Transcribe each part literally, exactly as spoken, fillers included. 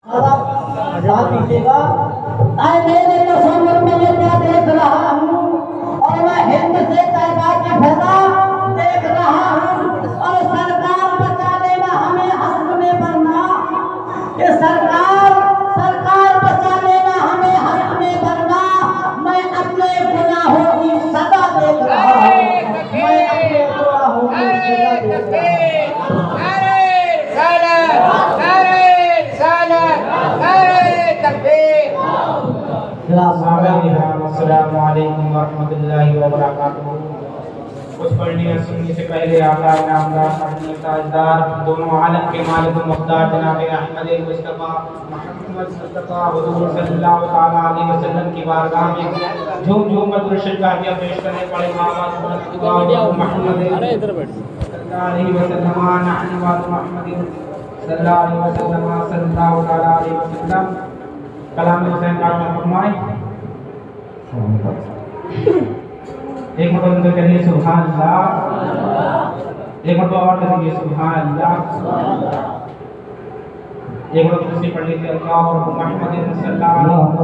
साथ दीजिएगा। आए मेरे तस्वीर में ये क्या देख रहा हूँ और मैं हिंद से तैयार की फैला देख रहा हूँ और सरकार बचा लेना हमें हश्र में बनना। ये सरकार सरकार बचा लेना हमें हश्र में बनना। मैं अपने गुनाहों की सजा देख रहा हूँ। मैं अपने गुनाहों की सजा देख रहा हूँ। अस्सलामु अलैकुम वरहमतुल्लाहि वबरकातुहू। कुछ पढ़ने और सुनने से पहले आका नामदार पढ़ने ताजदार दोनों आलम के मालिक मुख्तार जनाब अहमद मुस्तफा मुहम्मद मुस्तफा हुजूर सल्लल्लाहु तआला अलैहि वसल्लम की बारगाह में झूम झूम कर दुरूद काफिया पेश करने पड़े मोहम्मद मुहम्मद सल्लल्लाहु अलैहि वसल्लम नहनु व मुहम्मद सल्लल्लाहु अलैहि वसल्लम सल्लल्लाहु तआला अलैहि वसल्लम। कलाम हुसैन का फरमाए एक मरतबा कहिए सुभान अल्लाह। एक मरतबा और कहिए सुभान अल्लाह। एक मरतबा दूसरी पढ़ लीजिए अल्लाह और मुहम्मद सल्लल्लाहु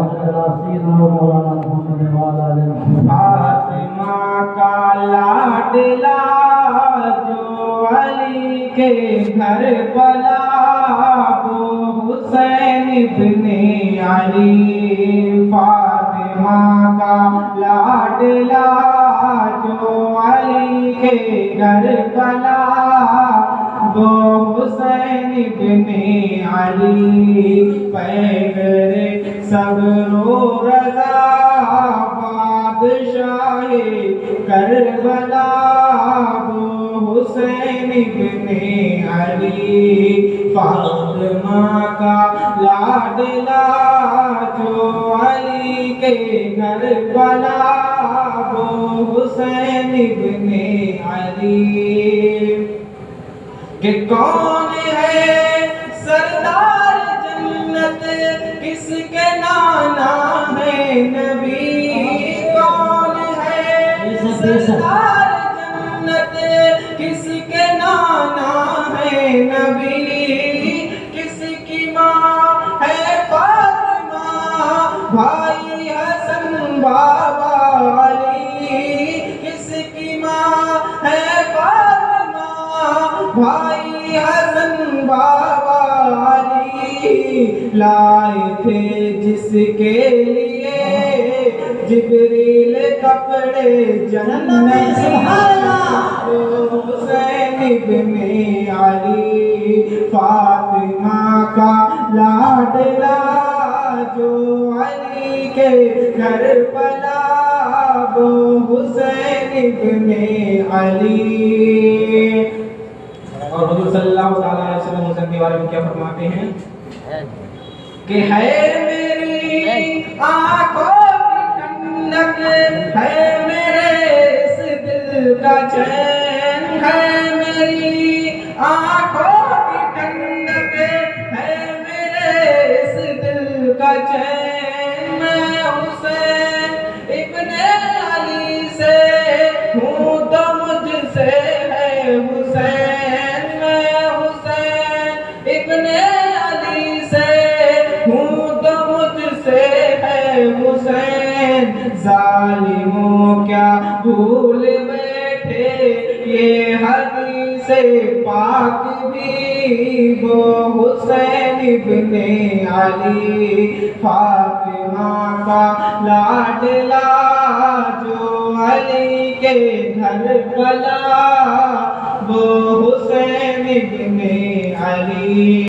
अलैहि वसल्लम। फातिमा का लाडला जो अली के घर पला वो हुसैन इब्ने अली। फातिमा का लाडला जो अली के घर पला वो हुसैन इब्ने अली। पैगरे सब्रो रज़ा बादशाहे करबला वो हुसैन इब्ने अली। फातिमा का लाडला जो अली के घर पला वो हुसैन इब्ने अली। कि कौन है सरदार जन्नत किसके नाना है नबी। कौन है सरदार जन्नत किसके नाना है नबी। किसकी माँ है फातिमा भाई हसन बाबा अली। किसकी माँ है फातिमा भाई हसन बाबा अली। लाए थे जिसके लिए जिब्रील कपड़े जन्नत वो हुसैन इब्ने अली। फातिमा का लाडला जो अली के घर पला वो हुसैन इब्ने अली। और हुजूर सल्लल्लाहु अलैहि वसल्लम हुसैन के बारे में क्या फरमाते हैं कि है मेरी आंखों की ठंडक है मेरे इस दिल का चैन। है मेरी आंखों की ठंडक है मेरे इस दिल का चैन। मैं हुसैन इब्ने अली से हूँ तो मुझसे है हुसैन। मैं हुसैन इब्ने अली से हूँ तो मुझसे है हुसैन। जालिमों क्या भूल बैठे ये हदीस पाक भी वो हुसैन इब्ने अली। फातिमा का लाडला जो अली के घर पला वो हुसैन इब्ने अली।